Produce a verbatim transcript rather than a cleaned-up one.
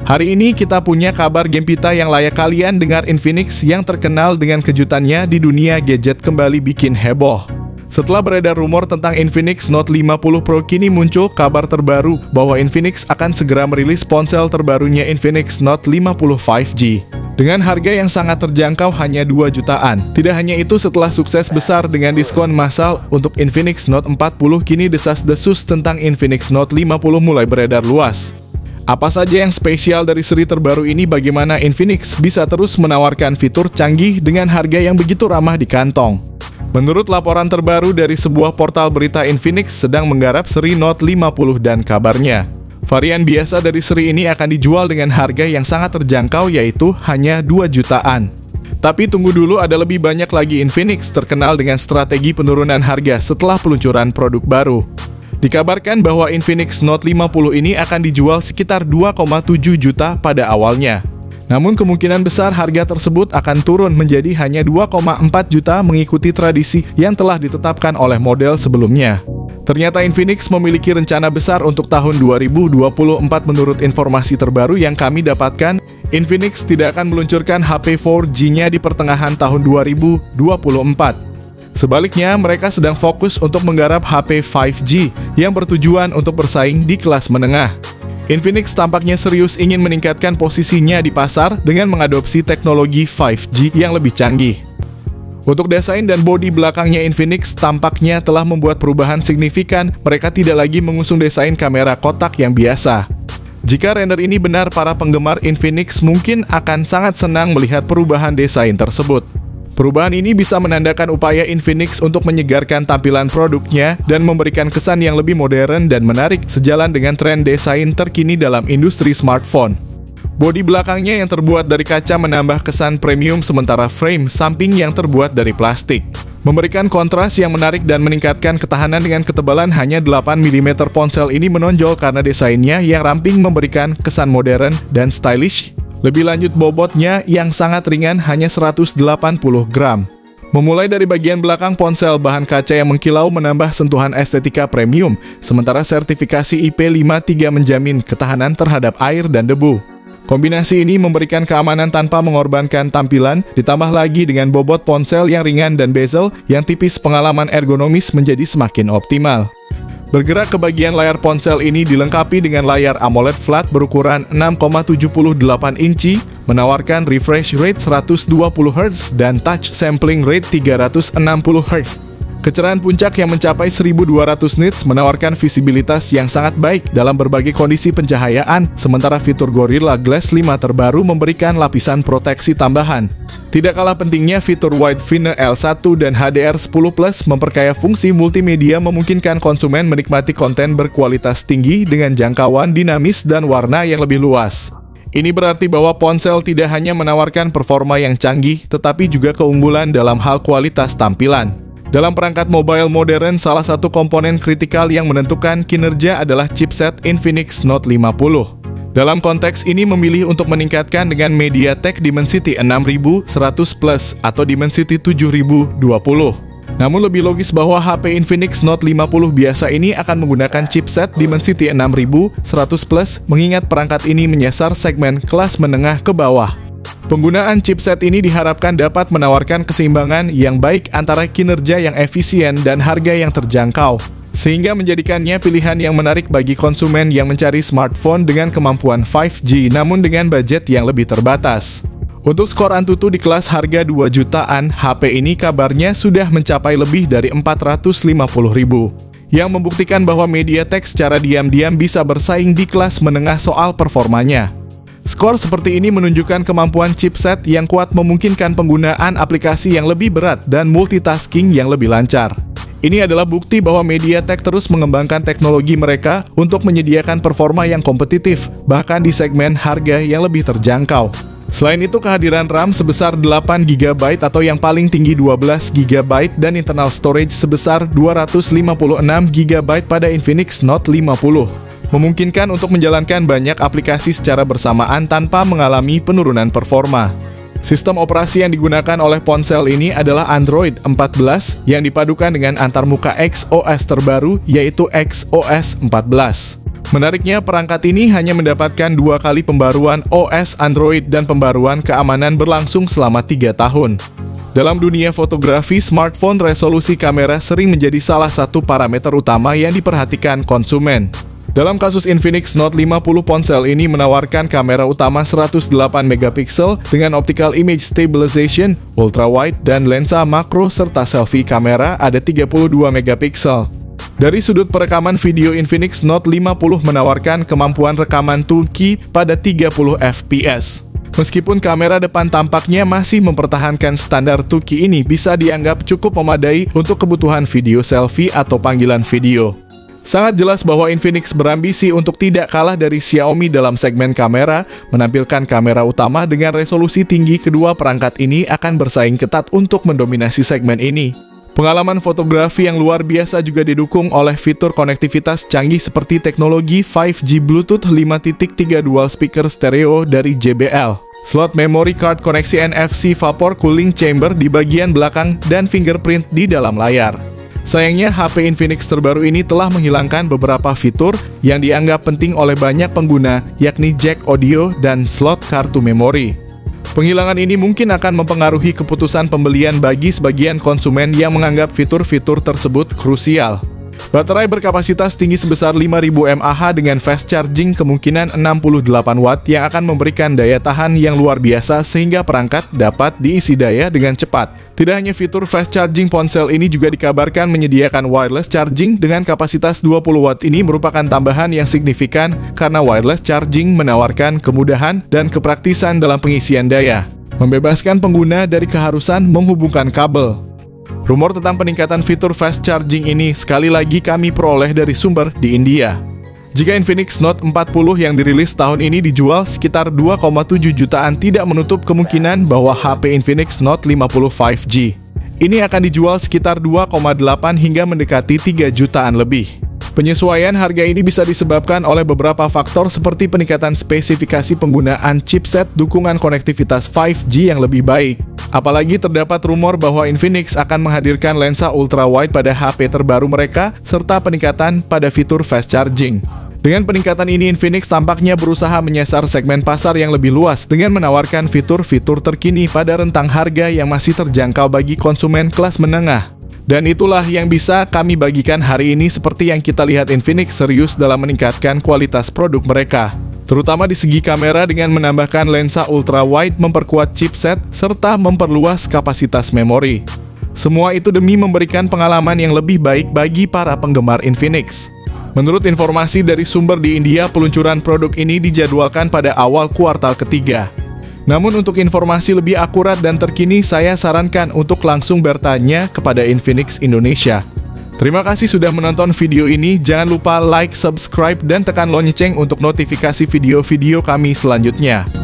Hari ini kita punya kabar game pita yang layak kalian dengar. Infinix yang terkenal dengan kejutannya di dunia gadget kembali bikin heboh. Setelah beredar rumor tentang Infinix Note lima puluh Pro, kini muncul kabar terbaru bahwa Infinix akan segera merilis ponsel terbarunya Infinix Note lima puluh lima G. Dengan harga yang sangat terjangkau hanya dua jutaan. Tidak hanya itu, setelah sukses besar dengan diskon massal untuk Infinix Note empat puluh, kini desas-desus tentang Infinix Note lima puluh mulai beredar luas. Apa saja yang spesial dari seri terbaru ini? Bagaimana Infinix bisa terus menawarkan fitur canggih dengan harga yang begitu ramah di kantong? Menurut laporan terbaru dari sebuah portal berita, Infinix sedang menggarap seri Note lima puluh dan kabarnya varian biasa dari seri ini akan dijual dengan harga yang sangat terjangkau, yaitu hanya dua jutaan. Tapi tunggu dulu, ada lebih banyak lagi. Infinix terkenal dengan strategi penurunan harga setelah peluncuran produk baru. Dikabarkan bahwa Infinix Note lima puluh ini akan dijual sekitar dua koma tujuh juta pada awalnya. Namun kemungkinan besar harga tersebut akan turun menjadi hanya dua koma empat juta, mengikuti tradisi yang telah ditetapkan oleh model sebelumnya. Ternyata Infinix memiliki rencana besar untuk tahun dua ribu dua puluh empat. Menurut informasi terbaru yang kami dapatkan, Infinix tidak akan meluncurkan H P empat G-nya di pertengahan tahun dua ribu dua puluh empat. Sebaliknya, mereka sedang fokus untuk menggarap H P lima G yang bertujuan untuk bersaing di kelas menengah. Infinix tampaknya serius ingin meningkatkan posisinya di pasar dengan mengadopsi teknologi lima G yang lebih canggih. Untuk desain dan bodi belakangnya, Infinix tampaknya telah membuat perubahan signifikan. Mereka tidak lagi mengusung desain kamera kotak yang biasa. Jika render ini benar, para penggemar Infinix mungkin akan sangat senang melihat perubahan desain tersebut. Perubahan ini bisa menandakan upaya Infinix untuk menyegarkan tampilan produknya dan memberikan kesan yang lebih modern dan menarik, sejalan dengan tren desain terkini dalam industri smartphone. Bodi belakangnya yang terbuat dari kaca menambah kesan premium, sementara frame samping yang terbuat dari plastik memberikan kontras yang menarik dan meningkatkan ketahanan dengan ketebalan hanya delapan milimeter. Ponsel ini menonjol karena desainnya yang ramping memberikan kesan modern dan stylish. Lebih lanjut, bobotnya yang sangat ringan, hanya seratus delapan puluh gram. Memulai dari bagian belakang ponsel, bahan kaca yang mengkilau menambah sentuhan estetika premium, sementara sertifikasi I P lima tiga menjamin ketahanan terhadap air dan debu. Kombinasi ini memberikan keamanan tanpa mengorbankan tampilan, ditambah lagi dengan bobot ponsel yang ringan dan bezel yang tipis, pengalaman ergonomis menjadi semakin optimal. Bergerak ke bagian layar, ponsel ini dilengkapi dengan layar AMOLED flat berukuran enam koma tujuh delapan inci, menawarkan refresh rate seratus dua puluh hertz dan touch sampling rate tiga ratus enam puluh hertz. Kecerahan puncak yang mencapai seribu dua ratus nits menawarkan visibilitas yang sangat baik dalam berbagai kondisi pencahayaan, sementara fitur Gorilla Glass lima terbaru memberikan lapisan proteksi tambahan. Tidak kalah pentingnya, fitur Wide Vine L satu dan H D R sepuluh plus memperkaya fungsi multimedia, memungkinkan konsumen menikmati konten berkualitas tinggi dengan jangkauan dinamis dan warna yang lebih luas. Ini berarti bahwa ponsel tidak hanya menawarkan performa yang canggih, tetapi juga keunggulan dalam hal kualitas tampilan. Dalam perangkat mobile modern, salah satu komponen kritikal yang menentukan kinerja adalah chipset Infinix Note lima puluh. Dalam konteks ini memilih untuk meningkatkan dengan MediaTek Dimensity enam ribu seratus plus atau Dimensity tujuh ribu dua puluh. Namun lebih logis bahwa H P Infinix Note lima puluh biasa ini akan menggunakan chipset Dimensity enam ribu seratus plus, mengingat perangkat ini menyasar segmen kelas menengah ke bawah. Penggunaan chipset ini diharapkan dapat menawarkan keseimbangan yang baik antara kinerja yang efisien dan harga yang terjangkau, sehingga menjadikannya pilihan yang menarik bagi konsumen yang mencari smartphone dengan kemampuan lima G namun dengan budget yang lebih terbatas. Untuk skor Antutu di kelas harga dua jutaan, H P ini kabarnya sudah mencapai lebih dari empat ratus lima puluh ribu, yang membuktikan bahwa MediaTek secara diam-diam bisa bersaing di kelas menengah soal performanya. Skor seperti ini menunjukkan kemampuan chipset yang kuat, memungkinkan penggunaan aplikasi yang lebih berat dan multitasking yang lebih lancar. Ini adalah bukti bahwa MediaTek terus mengembangkan teknologi mereka untuk menyediakan performa yang kompetitif, bahkan di segmen harga yang lebih terjangkau. Selain itu, kehadiran RAM sebesar delapan giga byte atau yang paling tinggi dua belas giga byte dan internal storage sebesar dua ratus lima puluh enam giga byte pada Infinix Note lima puluh. Memungkinkan untuk menjalankan banyak aplikasi secara bersamaan tanpa mengalami penurunan performa. Sistem operasi yang digunakan oleh ponsel ini adalah Android empat belas yang dipadukan dengan antarmuka X O S terbaru, yaitu X O S empat belas. Menariknya, perangkat ini hanya mendapatkan dua kali pembaruan O S Android dan pembaruan keamanan berlangsung selama tiga tahun. Dalam dunia fotografi, smartphone resolusi kamera sering menjadi salah satu parameter utama yang diperhatikan konsumen. Dalam kasus Infinix Note lima puluh, ponsel ini menawarkan kamera utama seratus delapan megapiksel dengan optical image stabilization, ultrawide, dan lensa makro serta selfie kamera ada tiga puluh dua megapiksel. Dari sudut perekaman video, Infinix Note lima puluh menawarkan kemampuan rekaman two K pada tiga puluh F P S. Meskipun kamera depan tampaknya masih mempertahankan standar two K, ini bisa dianggap cukup memadai untuk kebutuhan video selfie atau panggilan video. Sangat jelas bahwa Infinix berambisi untuk tidak kalah dari Xiaomi dalam segmen kamera. Menampilkan kamera utama dengan resolusi tinggi, kedua perangkat ini akan bersaing ketat untuk mendominasi segmen ini. Pengalaman fotografi yang luar biasa juga didukung oleh fitur konektivitas canggih seperti teknologi lima G Bluetooth lima titik tiga dual speaker stereo dari J B L, slot memory card, koneksi N F C, vapor cooling chamber di bagian belakang, dan fingerprint di dalam layar. Sayangnya, H P Infinix terbaru ini telah menghilangkan beberapa fitur yang dianggap penting oleh banyak pengguna, yakni jack audio dan slot kartu memori. Penghilangan ini mungkin akan mempengaruhi keputusan pembelian bagi sebagian konsumen yang menganggap fitur-fitur tersebut krusial. Baterai berkapasitas tinggi sebesar lima ribu mAh dengan fast charging kemungkinan enam puluh delapan watt yang akan memberikan daya tahan yang luar biasa sehingga perangkat dapat diisi daya dengan cepat. Tidak hanya fitur fast charging, ponsel ini juga dikabarkan menyediakan wireless charging dengan kapasitas dua puluh watt. Ini merupakan tambahan yang signifikan karena wireless charging menawarkan kemudahan dan kepraktisan dalam pengisian daya, membebaskan pengguna dari keharusan menghubungkan kabel. Rumor tentang peningkatan fitur fast charging ini sekali lagi kami peroleh dari sumber di India. Jika Infinix Note empat puluh yang dirilis tahun ini dijual sekitar dua koma tujuh jutaan, tidak menutup kemungkinan bahwa H P Infinix Note lima puluh lima G ini akan dijual sekitar dua koma delapan hingga mendekati tiga jutaan lebih. Penyesuaian harga ini bisa disebabkan oleh beberapa faktor seperti peningkatan spesifikasi penggunaan chipset, dukungan konektivitas lima G yang lebih baik. Apalagi terdapat rumor bahwa Infinix akan menghadirkan lensa ultrawide pada H P terbaru mereka, serta peningkatan pada fitur fast charging. Dengan peningkatan ini, Infinix tampaknya berusaha menyasar segmen pasar yang lebih luas dengan menawarkan fitur-fitur terkini pada rentang harga yang masih terjangkau bagi konsumen kelas menengah. Dan itulah yang bisa kami bagikan hari ini. Seperti yang kita lihat, Infinix serius dalam meningkatkan kualitas produk mereka, terutama di segi kamera dengan menambahkan lensa ultrawide, memperkuat chipset, serta memperluas kapasitas memori. Semua itu demi memberikan pengalaman yang lebih baik bagi para penggemar Infinix. Menurut informasi dari sumber di India, peluncuran produk ini dijadwalkan pada awal kuartal ketiga. Namun untuk informasi lebih akurat dan terkini, saya sarankan untuk langsung bertanya kepada Infinix Indonesia. Terima kasih sudah menonton video ini. Jangan lupa like, subscribe, dan tekan lonceng untuk notifikasi video-video kami selanjutnya.